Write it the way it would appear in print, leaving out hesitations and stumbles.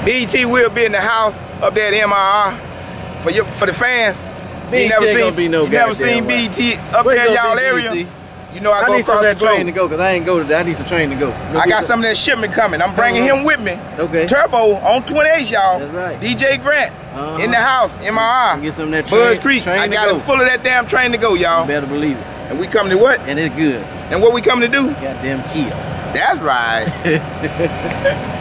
BET will be in the house up there at MRR for the fans. You never seen BET up there in y'all area? You know I go need some across of that the train to go, cause I ain't go to that. I need some train to go. I got some of that shipment coming. I'm bringing him with me. Okay. Turbo on 28, y'all. That's right. DJ Grant in the house, MRI. Get some of that train. Buzz Creek. I got him full of that damn train to go, y'all. You better believe it. And we coming to what? And it's good. And what we coming to do? Goddamn kill. That's right.